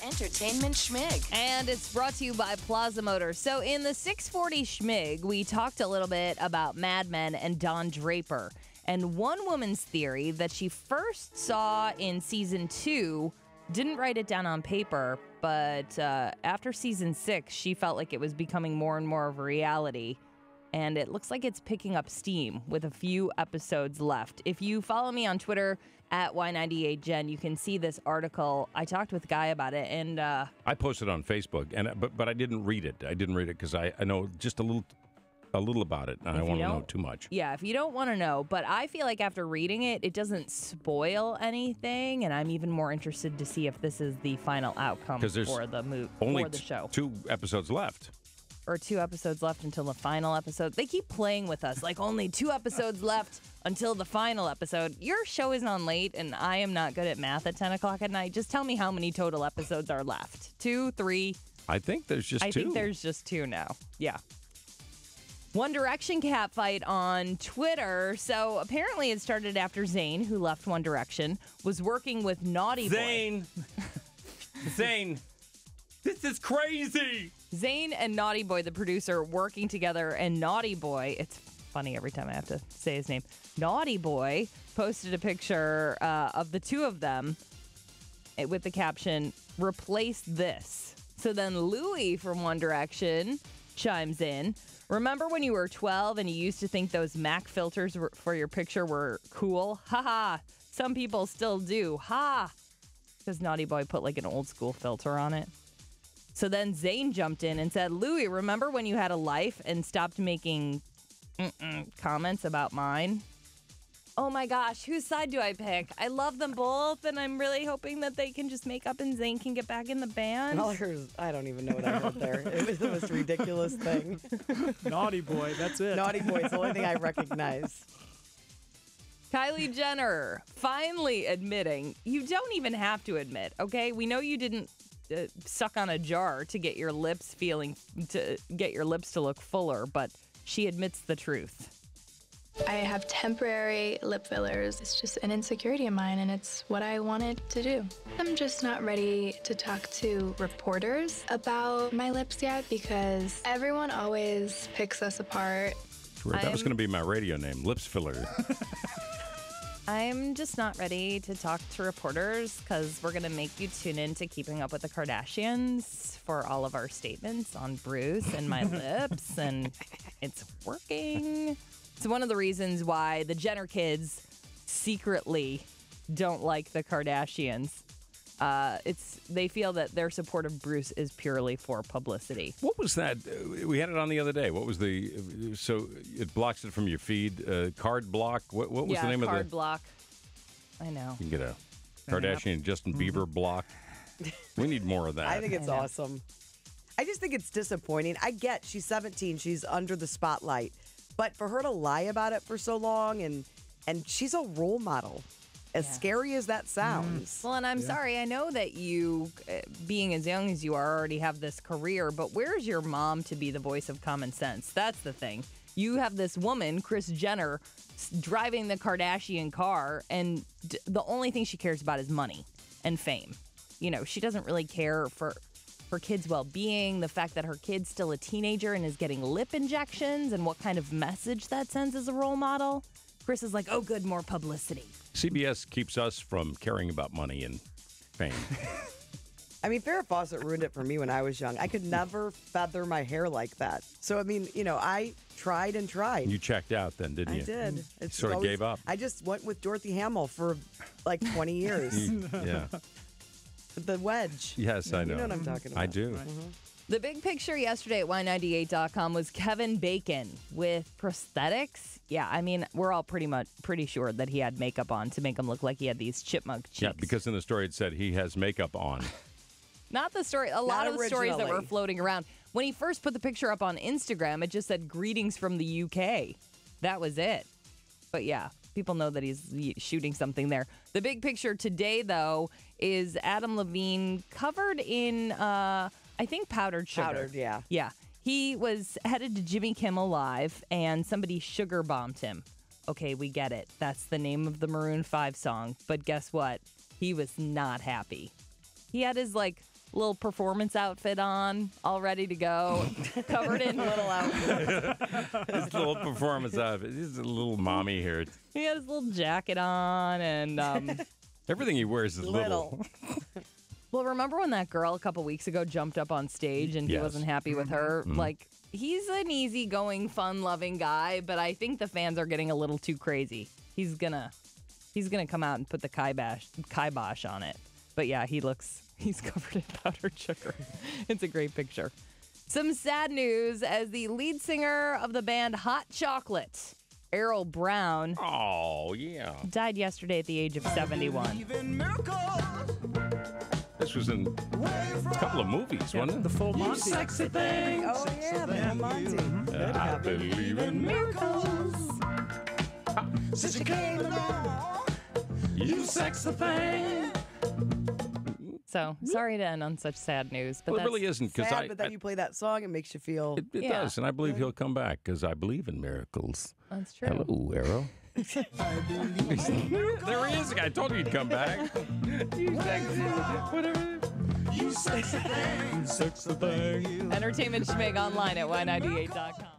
Entertainment Schmig. And it's brought to you by Plaza Motors. So in the 640 Schmig, we talked a little bit about Mad Men and Don Draper. And one woman's theory that she first saw in season 2, didn't write it down on paper, but after season 6, she felt like it was becoming more and more of a reality. And it looks like it's picking up steam with a few episodes left. If you follow me on Twitter at Y98Jen, you can see this article. I talked with Guy about it, and I posted on Facebook, and but I didn't read it. I didn't read it because I know just a little about it, and I don't want to know too much. Yeah, if you don't want to know, but I feel like after reading it, it doesn't spoil anything, and I'm even more interested to see if this is the final outcome for the movie, only for the show. 2 episodes left. Or 2 episodes left until the final episode. They keep playing with us, like only 2 episodes left until the final episode. Your show is on late, and I am not good at math at 10 o'clock at night. Just tell me how many total episodes are left. 2, 3? I think there's just 2. I think there's just 2 now. Yeah. One Direction catfight on Twitter. So apparently it started after Zayn, who left One Direction, was working with Naughty Boy. Zayn, this is crazy. Zayn and Naughty Boy, the producer, working together, and Naughty Boy, it's funny every time I have to say his name, Naughty Boy posted a picture of the 2 of them with the caption, "Replace this." So then Louis from One Direction chimes in, "Remember when you were 12 and you used to think those Mac filters for your picture were cool? Ha ha. Some people still do. Ha." Because Naughty Boy put like an old school filter on it. So then Zayn jumped in and said, "Louis, remember when you had a life and stopped making comments about mine?" Oh my gosh, whose side do I pick? I love them both, and I'm really hoping that they can just make up and Zayn can get back in the band. All I heard is, I don't even know what I heard there. It was the most ridiculous thing. Naughty Boy, that's it. Naughty Boy is the only thing I recognize. Kylie Jenner finally admitting, you don't even have to admit, okay? We know you didn't suck on a jar to get your lips to look fuller, but she admits the truth. I have temporary lip fillers. It's just an insecurity of mine, and it's what I wanted to do. I'm just not ready to talk to reporters about my lips yet because everyone always picks us apart. That was going to be my radio name, Lips Filler. I'm just not ready to talk to reporters because we're going to make you tune in to Keeping Up with the Kardashians for all of our statements on Bruce and my lips, and it's working. It's one of the reasons why the Jenner kids secretly don't like the Kardashians. They feel that their support of Bruce is purely for publicity. What was that? We had it on the other day. What was so it blocks it from your feed? Card block? What was the name of the? Card block. I know. You can get a Kardashian Justin Bieber block. We need more of that. I think it's awesome. I just think it's disappointing. I get she's 17. She's under the spotlight. But for her to lie about it for so long, and she's a role model, as scary as that sounds. Well, and I'm sorry. I know that you, being as young as you are, already have this career, but where's your mom to be the voice of common sense? That's the thing. You have this woman, Kris Jenner, driving the Kardashian car, and the only thing she cares about is money and fame. You know, she doesn't really care for her kid's well-being, the fact that her kid's still a teenager and is getting lip injections, and what kind of message that sends as a role model. Kris is like, oh, good, more publicity. CBS keeps us from caring about money and fame. I mean, Farrah Fawcett ruined it for me when I was young. I could never feather my hair like that. So, I mean, I tried and tried. You checked out then, didn't you? I did. It sort of gave up. I just went with Dorothy Hamill for like 20 years. Yeah. The wedge. Yes, I know. You know what I'm talking about. I do. Mm-hmm. The big picture yesterday at Y98.com was Kevin Bacon with prosthetics. Yeah, I mean, we're all pretty sure that he had makeup on to make him look like he had these chipmunk cheeks. Yeah, because in the story it said he has makeup on. Not the story. A lot of the stories that were floating around. When he first put the picture up on Instagram, it just said greetings from the UK. That was it. But yeah, people know that he's shooting something there. The big picture today, though, is Adam Levine covered in, I think, powdered sugar. Powdered, yeah. Yeah. He was headed to Jimmy Kimmel Live, and somebody sugar bombed him. Okay, we get it. That's the name of the Maroon 5 song. But guess what? He was not happy. He had his, little performance outfit on, all ready to go, covered in little outfits. His little performance outfit. He's a little mommy here. He had his little jacket on, and everything he wears is little. Well, remember when that girl a couple weeks ago jumped up on stage and he wasn't happy with her? Mm-hmm. Like, he's an easygoing, fun-loving guy, but I think the fans are getting a little too crazy. He's gonna come out and put the kibosh on it. But yeah, he's covered in powdered sugar. It's a great picture. Some sad news as the lead singer of the band Hot Chocolate, Errol Brown, died yesterday at the age of 71. This was in a couple of movies, wasn't it? The Full Monty. Sexy thing. Oh, yeah, the Full Monty. I believe in miracles. Since you came along, You sexy thing. So, sorry to end on such sad news, but Well, it really isn't, because sad, but then you play that song, it makes you feel... It does, and I believe he'll come back, because I believe in miracles. that's true. Hello, Arrow. There he is. I told you he'd come back. You sexy, whatever. You sexy thing. Sexy thing. Entertainment Schmig online at Y98.com.